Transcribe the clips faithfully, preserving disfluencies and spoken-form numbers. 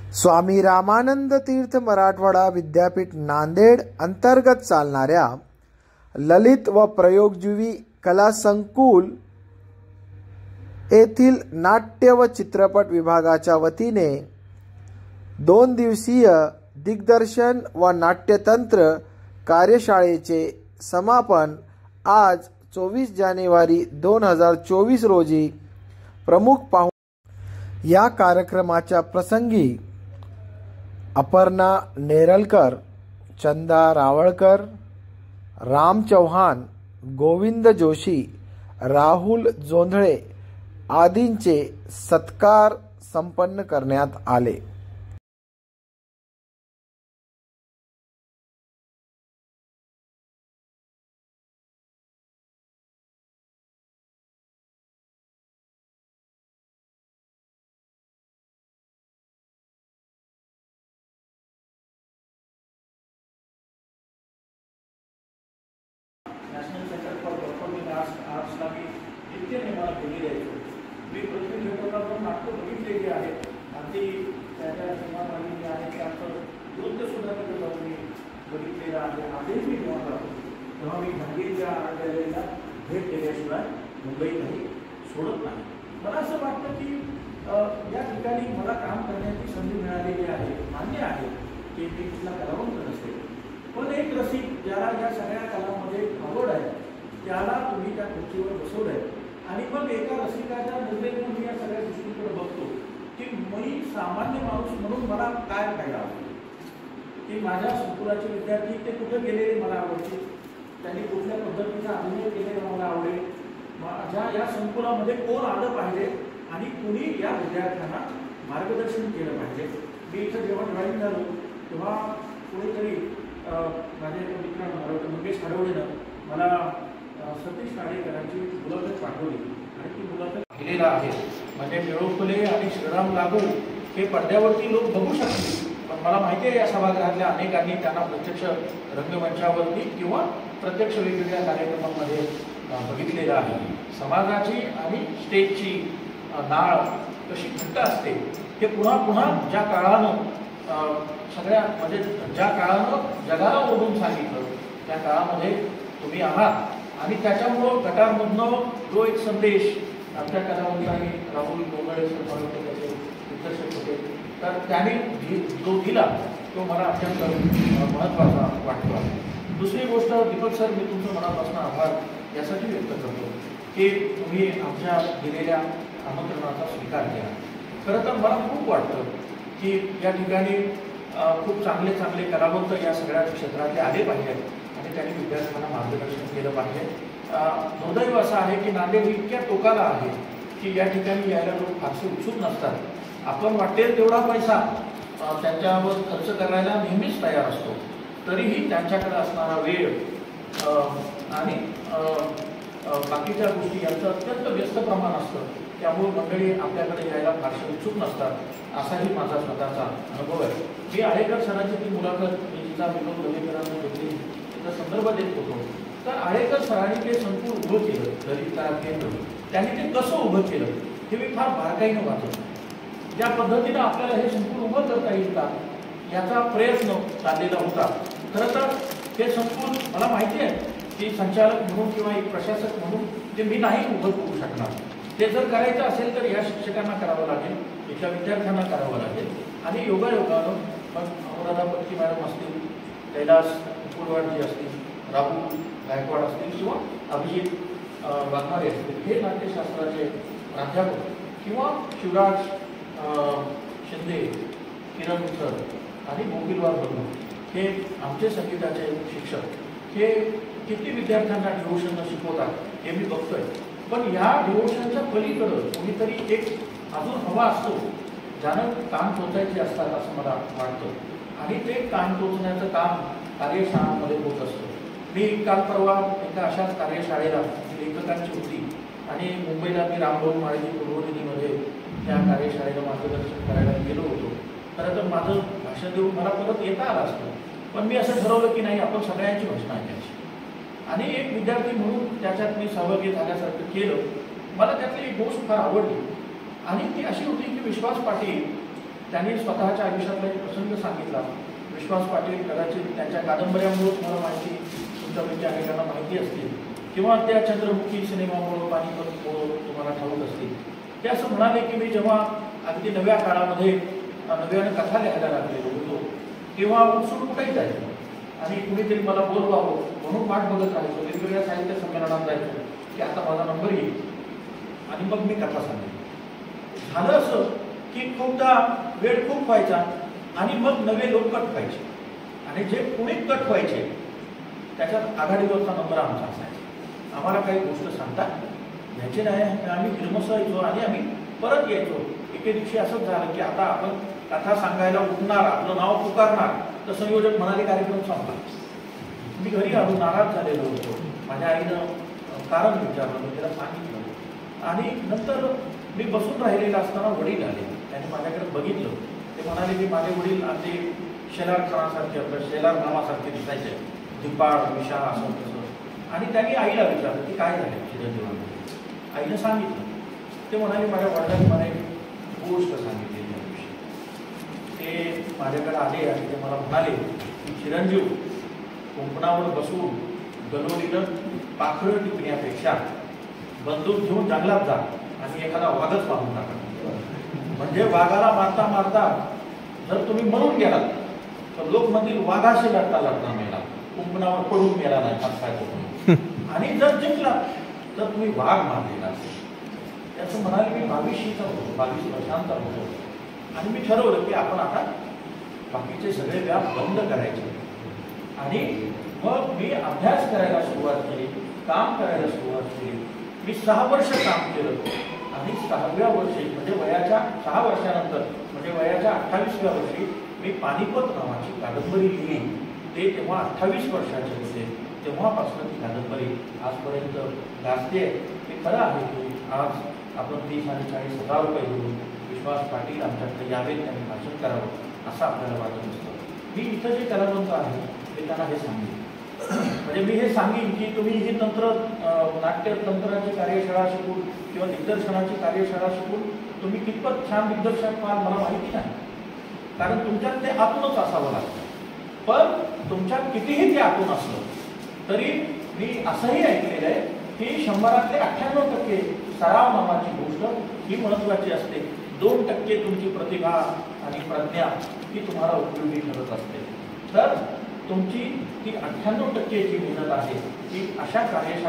स्वामी रामानंद तीर्थ मराठवाडा विद्यापीठ नांदेड अंतर्गत चालणाऱ्या ललित व प्रयोगजीवी कला संकुल येथील नाट्य व चित्रपट विभागाच्या वतीने दोन दिवसीय दिग्दर्शन व नाट्यतंत्र कार्यशाळेचे समापन आज चोवीस जानेवारी दोन हजार चोवीस रोजी प्रमुख पाहुणे या कार्यक्रमाच्या प्रसंगी अपर्णा नेरलकर, चंदा रावळकर, राम चौहान, गोविंद जोशी, राहुल जोंधळे आदींचे सत्कार संपन्न करण्यात आले। National Centre for Performing Arts आर्ट्सला मी नित्याने मला बोली द्यायचो। मी पृथ्वी खेळताना पण नाटकं बघितलेली आहेत, अगदी त्याच्या सिनेमामध्ये आहे त्याचं नृत्यसुद्धा तिथे जाऊन मी बघितलेलं आहे। आजही मी जेव्हा जातो तेव्हा मी भांडीच्या आर्ट गॅलरीला भेट दिल्याशिवाय मुंबई काही सोडत नाही। मला असं वाटतं की या ठिकाणी मला काम करण्याची संधी मिळालेली आहे। मान्य आहे की मी तिथला कलावंत नसते, पण एक रसिक ज्याला या सगळ्या कलामध्ये आवड आहे त्याला तुम्ही त्या खुर्चीवर बसवलं आहे। आणि मग एका रसिकाच्या नजरेतून मी या सगळ्या गोष्टींकडे बघतो की मी सामान्य माणूस म्हणून मला काय फायदा की माझ्या संकुलाचे विद्यार्थी ते कुठे गेलेले मला आवडतील, त्यांनी कुठल्या पद्धतीचा अभिनय केलेला मला आवडेल, माझ्या या संकुलामध्ये कोण आलं पाहिजे आणि कुणी या विद्यार्थ्यांना मार्गदर्शन केलं पाहिजे। मी इथं जेव्हा ड्रॉईंग झालो तेव्हा कुणीतरी माझे मित्र मंगेश हडवळेनं मला सतीश काडेकरांची मुलाखत पाठवली आणि ती मुलाखत केलेला आहे। म्हणजे मिळोफुले आणि श्रीराम लागू हे पडद्यावरती लोक बघू शकतील, पण मला माहिती आहे या सभागृहातल्या अनेकांनी त्यांना प्रत्यक्ष रंगमंचावरती किंवा प्रत्यक्ष वेगवेगळ्या कार्यक्रमांमध्ये बघितलेलं आहे। समाजाची आणि स्टेजची नाळ कशी घट्ट असते हे पुन्हा पुन्हा ज्या काळानं सगळ्या म्हणजे ज्या काळानं जगाला ओढून सांगितलं त्या काळामध्ये तुम्ही आहात आणि त्याच्यामुळं गटारमधनं जो एक संदेश आमच्या कलावंतांनी राहुल जोंधळे सर त्याचे दिग्दर्शक होते तर त्याने जो दिला तो मला अत्यंत महत्त्वाचा वाटतो आहे। दुसरी गोष्ट दीपक सर, मी तुमचं मनापासून आभार यासाठी व्यक्त करतो की तुम्ही आमच्या दिलेल्या आमंत्रणाचा स्वीकार केला। खरं तर मला खूप वाटतं की या ठिकाणी खूप चांगले चांगले कलावंत या सगळ्या क्षेत्रातले आले पाहिजेत आणि त्यांनी विद्यार्थ्यांना मार्गदर्शन केलं पाहिजे। दुर्दैव असं आहे की नांदेड इतक्या टोकाला आहे की या ठिकाणी यायला लोक फारसे उत्सुक नसतात। आपण वाटेल तेवढा पैसा त्यांच्यावर खर्च करायला नेहमीच तयार असतो, तरीही त्यांच्याकडे असणारा वेळ आणि बाकीच्या गोष्टी यांचं अत्यंत व्यस्त प्रमाण असतं, त्यामुळे मंडळी आपल्याकडे यायला फारसे उत्सुक नसतात असाही माझा स्वतःचा अनुभव आहे। मी आळेकर सरांची ती मुलाखत मी जिचा विनोद लवेकरांना घेतली त्याचा संदर्भ देत होतो तर आळेकर सरांनी ते संकुल उभं केलं, ललित कला केंद्र त्यांनी ते कसं उभं केलं हे मी फार बारकाईनं वाचलं। ज्या पद्धतीनं आपल्याला हे संकुल उभं करता येईल का याचा प्रयत्न चाललेला होता। खरं तर हे संकुल मला माहिती आहे की संचालक म्हणून किंवा एक प्रशासक म्हणून ते मी नाही उभं करू शकणार, ते जर करायचं असेल तर या शिक्षकांना करावं लागेल, इथल्या विद्यार्थ्यांना करावं लागेल आणि योगायोगानं मग अनुराधा पत्की मॅडम असतील, कैलास कुलवाडजी असतील, राहुल गायकवाड असतील किंवा अभिजित वाघमारे असतील, हे नाट्यशास्त्राचे प्राध्यापक किंवा शिवराज शिंदे, किरण सर आणि मोबिलवार बंधू हे आमचे संगीताचे शिक्षक हे किती विद्यार्थ्यांना डिवोशननं शिकवतात हे मी बघतोय। पण ह्या डिवोशनच्या पलीकडं कोणीतरी एक अजून हवा असतो ज्यानं कान टोचायचे असतात असं मला वाटतं आणि ते कान टोचण्याचं काम कार्यशाळांमध्ये होत असतं। मी काल परवा एका अशाच कार्यशाळेला लेखकांची होती आणि मुंबईला मी रामभाऊ माळेजी पूर्वनिधीमध्ये त्या कार्यशाळेला मार्गदर्शन करायला गेलो होतो। खरं तर माझं भाषण देऊन मला परत येता आलं असतं, पण मी असं ठरवलं की नाही आपण सगळ्यांची भाषणं ऐकायची आणि एक विद्यार्थी म्हणून त्याच्यात मी सहभागी झाल्यासारखं केलं। मला त्यातली एक गोष्ट फार आवडली आणि ती अशी होती की विश्वास पाटील त्यांनी स्वतःच्या आयुष्यातला एक प्रसंग सांगितला. विश्वास पाटील कदाचित त्यांच्या कादंबऱ्यामुळे तुम्हाला माहिती, तुमच्यापैकी अनेकांना माहिती असतील, किंवा त्या चंद्रमुखी सिनेमामुळं पानिपतमुळं तुम्हाला ठाऊक असतील. ते असं म्हणाले की मी जेव्हा अगदी नव्या काळामध्ये नव्यानं कथा लिहायला लागलेलो होतो तेव्हा उत्सुक कुठेही जायचो आणि कुणीतरी मला बोलवावं म्हणून वाट बघत राहायचो. वेगवेगळ्या साहित्य संमेलनात जायचो की आता माझा नंबर येईल आणि मग मी कथा सांगेन. झालं असं की खूपदा वेळ खूप व्हायचा आणि मग नवे लोक कट व्हायचे आणि जे कुणी कट व्हायचे त्याच्यात आघाडीवरचा नंबर आमचा असायचा. आम्हाला काही गोष्ट सांगता यायची नाही, आम्ही फिल्मसायचो आणि आम्ही परत यायचो. एके दिवशी असंच झालं की आता आपण कथा सांगायला उठणार, आपलं नाव पुकारणार, तर संयोजक म्हणाले कार्यक्रम संपला. मी घरी आलो, नाराज झालेलो होतो. माझ्या आईनं कारण विचारलं, मी त्याला सांगितलं आणि नंतर मी बसून राहिलेला असताना वडील आले. त्यांनी माझ्याकडे बघितलं. ते म्हणाले की माझे वडील अगदी शेलार खानासारखे, आपल्या शेलार नामासारखे दिसायचे, दिपाळ विशा असं तसं. आणि त्यांनी आईला विचारलं की काय झालं चिरंजीवांना. आईनं सांगितलं. ते म्हणाले माझ्या वडिलांनी मला एक गोष्ट सांगितली त्याविषयी. ते माझ्याकडे आले आणि ते मला म्हणाले की चिरंजीव, कुंपणावर बसून गलोलीनं पाखरं टिपण्यापेक्षा बंदूक घेऊन जंगलात जा आणि एखादा वाघच मारून टाका. म्हणजे वाघाला मारता मारता जर तुम्ही मरून गेलात तर लोक म्हणतील वाघाशी लढता लढता मेला, कुंपणावर पडून मेला नाही हात काय करून. आणि जर जिंकला तर तुम्ही वाघ मारलेला असेल. त्याचं म्हणाले मी बावीसशीचा होतो, बावीस वर्षांचा होतो आणि मी ठरवलं की आपण आता बाकीचे सगळे व्याप बंद करायचे. आणि मग मी अभ्यास करायला सुरुवात केली, काम करायला सुरुवात केली. मी सहा वर्ष काम केलं आणि सहाव्या वर्षी म्हणजे वयाच्या सहा वर्षानंतर म्हणजे वयाच्या अठ्ठावीसव्या वर्षी मी पानिपत नावाची कादंबरी लिहिली. ते तेव्हा अठ्ठावीस वर्षाचे होते. तेव्हापासून ती कादंबरी आजपर्यंत गाजते. ते खरं आहे की आज आपण तीस आणि चाळीस हजार रुपये देऊन विश्वास पाटील आमच्याकडे यावेत, त्यांनी भाषण करावं असं आपल्याला वाटत असतं. मी इथं जे कलावंत आहे ते त्यांना हे सांगेन. म्हणजे मी हे सांगेन की तुम्ही ही तंत्र नाट्य तंत्राची कार्यशाळा शिकून किंवा दिग्दर्शनाची कार्यशाळा शिकून तुम्ही कितपत छान दिग्दर्शक व्हाल मला माहिती नाही, कारण तुमच्यात ते आतूनच असावं लागतं. पण तुमच्यात कितीही ते आतून असलं तरी मी असंही ऐकलेलं आहे की शंभरातले अठ्ठ्याण्णव टक्के सराव नावाची गोष्ट ही महत्त्वाची असते. दोन टक्के तुमची प्रतिभा आणि प्रज्ञा ही तुम्हाला उपयोगी ठरत असते. तर तुमची ती अठ्ठ्याण्णव टक्के जी मेहनत आहे ती अशा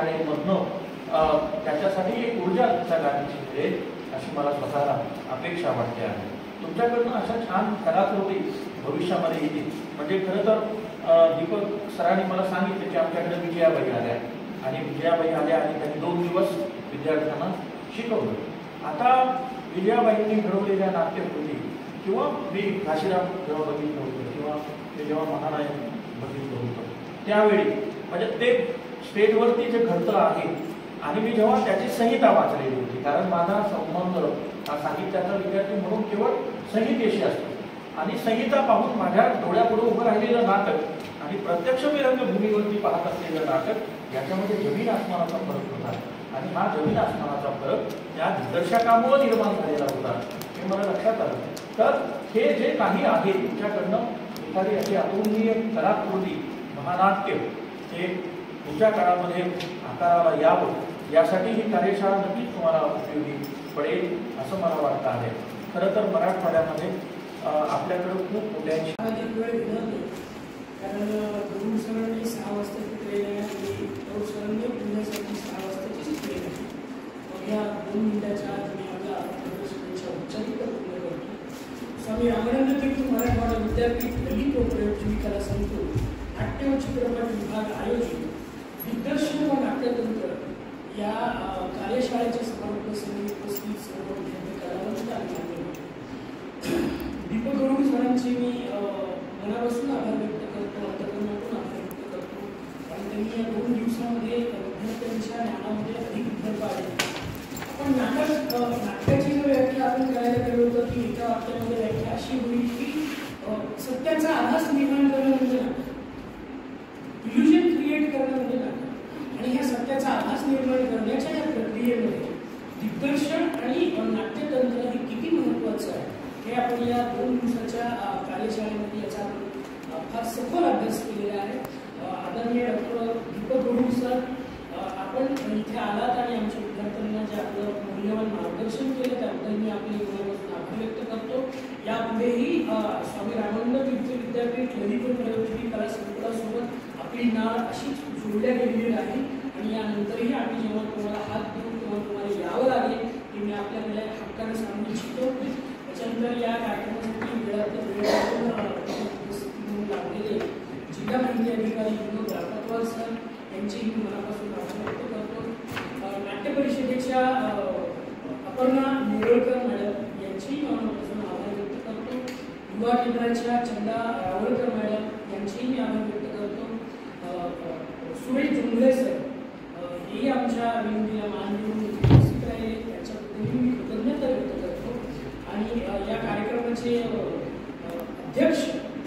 कार्यशाळेमधनं त्याच्यासाठी एक ऊर्जा तुमच्या गाडीची मिळेल अशी मला स्वतःला अपेक्षा वाटते आहे. तुमच्याकडनं अशा छान कलाकृती भविष्यामध्ये येतील. म्हणजे खरं तर दीपक सरांनी मला सांगितलं की आमच्याकडे विजयाबाई आल्या आणि विजयाबाई आल्या आणि त्यांनी दोन दिवस विद्यार्थ्यांना शिकवलं. आता विजयाबाईंनी घडवलेल्या नाट्यकृती किंवा मी घाशीराम जेव्हा बघितलं होतं किंवा ते जेव्हा महानायक बघितलं होतं त्यावेळी म्हणजे ते स्टेजवरती जे घडतं आहे आणि मी जेव्हा त्याची संहिता वाचलेली होती, कारण माझा संबंध हा साहित्याचा विद्यार्थी म्हणून केवळ संहितेशी असतो आणि संहिता पाहून माझ्या डोळ्यापुढे उभं राहिलेलं नाटक आणि प्रत्यक्ष मी रंगभूमीवरती पाहत असलेलं नाटक याच्यामध्ये जमीन आसमानाचा फरक होता. आणि हा जमीन आसमानाचा फरक त्या दिग्दर्शकामुळे निर्माण झालेला होता हे मला लक्षात आलं. तर हे जे काही आहे तुमच्याकडनं एखादी अशी अतुलनीय कलाकृती महानाट्य हे पुढच्या काळामध्ये आकाराला यावं यासाठी ही कार्यशाळा नक्कीच तुम्हाला उपयोगी पडेल असं मला वाटतं आहे. खरं तर मराठवाड्यामध्ये आपल्याकडं खूप मोठ्याची कारण दोन सरांनी सहा वाजता शिकलेले आहे आणि दोन सरांनी पुण्यासाठी सहा वाजताची शिकलेली आहे. मग या दोन मिनिटाच्या आत मी माझ्या शुभेच्छा उच्चारित पूर्ण करतो. स्वामी रामानंद तीर्थ मराठवाडा विद्यापीठ ललित व प्रयोगजीवी कला संकुल नाट्य व चित्रपट विभाग आयोजित दिग्दर्शन व नाट्यतंत्र या कार्यशाळेच्या समारोपासाठी उपस्थित सर्व विद्यार्थी कलावंत आणि दीपक गरुड सरांची मी मनापासून आभार व्यक्त करतो, अंतकरणातून आभार व्यक्त करतो. कारण त्यांनी या दोन दिवसामध्ये विद्यार्थ्यांच्या ज्ञानामध्ये अधिक भर पाडली. पण नाटक नाट्याची जर व्याख्या आपण करायला गेलो होतं की एका वाक्यामध्ये व्याख्या अशी होईल की सत्याचा आभास निर्माण करणं म्हणजे नाटक, इल्युजन क्रिएट करणं म्हणजे नाटक. आणि ह्या सत्याचा आभास निर्माण करण्याच्या या प्रक्रियेमध्ये दिग्दर्शन आणि नाट्यतंत्र हे किती महत्त्वाचं आहे हे आपण या दोन दिवसाच्या कार्यशाळेमध्ये याचा आपण फार सखोल अभ्यास केलेला आहे. आदरणीय डॉक्टर दीपक गोडू सर, आपण इथे आलात आणि आमच्या विद्यार्थ्यांना जे आपलं मूल्यवान मार्गदर्शन केलं त्याबद्दल मी आपले मनापासून आभार व्यक्त करतो. यापुढेही स्वामी रामानंद तीर्थ विद्यापीठ ललित प्रयोगशिकी कला संकुलासोबत आपली नाळ अशीच जोडल्या गेलेली आहे आणि यानंतरही आम्ही जेव्हा तुम्हाला हात देऊन किंवा तुम्हाला यावं लागेल की मी आपल्याकडे हक्काने सांगू इच्छितो. त्याच्यानंतर या कार्यक्रमासाठी वेळात वेळ उपस्थिती म्हणून लागलेले जिल्हा माहिती अधिकारी विनोद राठोड सर यांचेही मी मनापासून आभार व्यक्त करतो. नाट्य परिषदेच्या अपर्णा नेरळकर मॅडम यांचेही मनापासून आभार व्यक्त करतो. युवा केंद्राच्या चंदा रावळकर मॅडम यांचेही मी आभार व्यक्त करतो. सुरेश जुंगले सर हेही आमच्या विनंतीला मान देऊन उपस्थित राहिले, त्याच्याबद्दलही मी कृतज्ञता व्यक्त करतो. आणि या कार्यक्रमाचे अध्यक्ष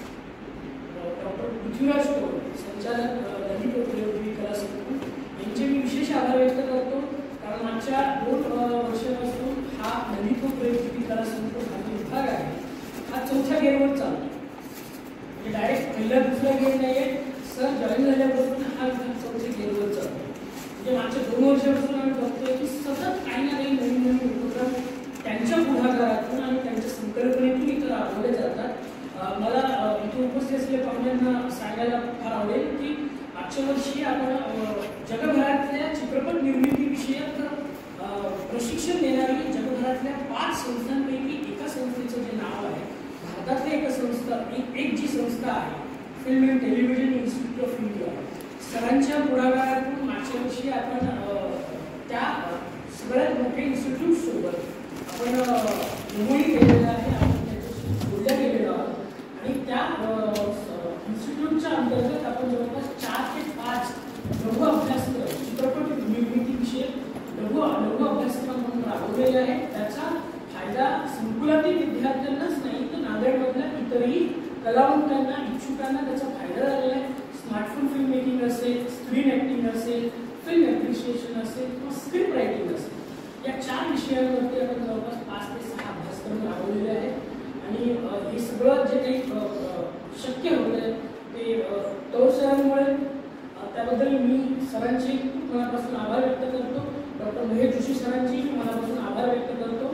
डॉक्टर पृथ्वीराज टोळ, संचालक ललित प्रयोगशिकी कला संकुल यांचे मी विशेष आभार व्यक्त करतो. कारण मागच्या दोन वर्षापासून हा ललित प्रयोगशिकी कला संकुल हा जो विभाग आहे हा चौथ्या गेअरवर चालतो. म्हणजे डायरेक्ट पहिला दुसरा गेअर नाही आहे, सर जॉईन झाल्यापासून हा विभाग चौथ्या गेअरवर चालतो. म्हणजे मागच्या दोन वर्षापासून आम्ही बघतोय की सतत काही ना काही नवीन नवीन उपक्रम त्यांच्या पुढाकारातून आणि त्यांच्या संकल्पनेतून इथं राबवले जातात. मला इथे उपस्थित असलेल्या पाहुण्यांना सांगायला फार आवडेल की मागच्या वर्षी आपण जगभरातल्या चित्रपट निर्मितीविषयक प्रशिक्षण देणारी जगभरातल्या पाच संस्थांपैकी एका संस्थेचं जे नाव आहे, भारतातल्या एका संस्था एक एक जी संस्था आहे Film and Television Institute of India, सरांच्या पुढाकारातून मागच्या वर्षी आपण त्या सगळ्यात मोठ्या इन्स्टिट्यूट सोबत आपण नोंदणी केलेलं आहे, आपण त्याच्याशी जोडल्या गेलेलो आहोत. आणि त्या इन्स्टिट्यूटच्या अंतर्गत आपण जवळपास चार ते पाच लघु अभ्यासक्रम चित्रपट निर्मितीविषयक लघु लघु अभ्यासक्रम म्हणून राबवलेले आहे. त्याचा फायदा संकुलातील विद्यार्थ्यांनाच नाही तर नांदेडमधल्या इतरही कलावंतांना इच्छुकांना त्याचा फायदा झालेला आहे. स्मार्टफोन फिल्म मेकिंग असेल, स्क्रीन ॲक्टिंग असेल, फिल्म ॲप्रिशिएशन असेल किंवा स्क्रिप्ट रायटिंग असेल, या चार विषयांवरती आपण जवळपास पाच ते सहा अभ्यासक्रम राबवलेले आहेत. आणि हे सगळं जे काही शक्य होतं आहे ते तौर सरांमुळे, त्याबद्दल मी सरांचे खूप मनापासून आभार व्यक्त करतो. डॉक्टर महेश जोशी सरांची मनापासून आभार व्यक्त करतो.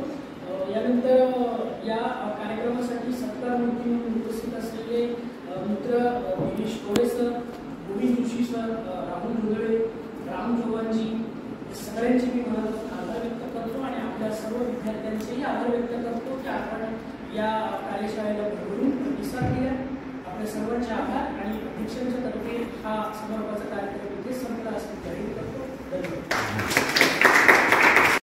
यानंतर या कार्यक्रमासाठी सत्कार मूर्ती म्हणून उपस्थित असलेले मित्र गिरीश कोळे सर, गोविंद जोशी सर, राहुल मुदळे, राम चव्हाणजी, सगळ्यांचे मी मनापासून आभार व्यक्त करतो. आणि आपल्या सर्व विद्यार्थ्यांचेही आभार व्यक्त करतो की आपण या कार्यशाळेला भरभरून प्रतिसाद दिला. आपल्या सर्वांचे आभार. आणि अध्यक्षांच्या तर्फे हा समारोपाचा